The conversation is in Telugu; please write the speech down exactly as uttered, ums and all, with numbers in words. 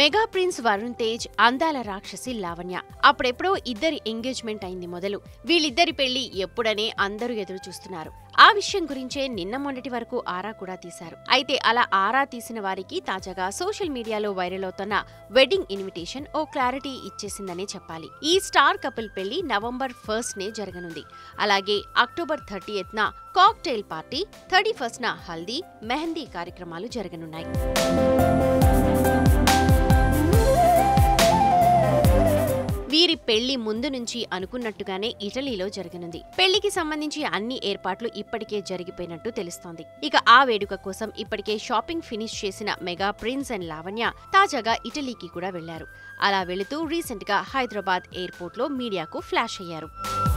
మెగా ప్రిన్స్ వరుణ్ తేజ్, అందాల రాక్షసి లావణ్య. అప్పుడెప్పుడో ఇద్దరి ఎంగేజ్మెంట్ అయింది మొదలు. వీళ్ళిద్దరి పెళ్లి ఎప్పుడనే అందరూ ఎదురు చూస్తున్నారు. ఆ విషయం గురించే నిన్న మొన్నటి వరకు ఆరా కూడా తీశారు. అయితే అలా ఆరా తీసిన వారికి తాజాగా సోషల్ మీడియాలో వైరల్ అవుతున్న వెడ్డింగ్ ఇన్విటేషన్ ఓ క్లారిటీ ఇచ్చేసిందనే చెప్పాలి. ఈ స్టార్ కపుల్ పెళ్లి నవంబర్ ఫస్ట్ నే జరగనుంది. అలాగే అక్టోబర్ థర్టీయత్ న కాక్టైల్ పార్టీ, థర్టీ ఫస్ట్ న హల్దీ, మెహందీ కార్యక్రమాలు జరగనున్నాయి. వీరి పెళ్లి ముందు నుంచి అనుకున్నట్టుగానే ఇటలీలో జరగనుంది. పెళ్లికి సంబంధించి అన్ని ఏర్పాట్లు ఇప్పటికే జరిగిపోయినట్టు తెలుస్తోంది. ఇక ఆ వేడుక కోసం ఇప్పటికే షాపింగ్ ఫినిష్ చేసిన మెగా ప్రిన్స్ అండ్ లావణ్య తాజాగా ఇటలీకి కూడా వెళ్లారు. అలా వెళుతూ రీసెంట్ గా హైదరాబాద్ ఎయిర్పోర్ట్ లో మీడియాకు ఫ్లాష్ అయ్యారు.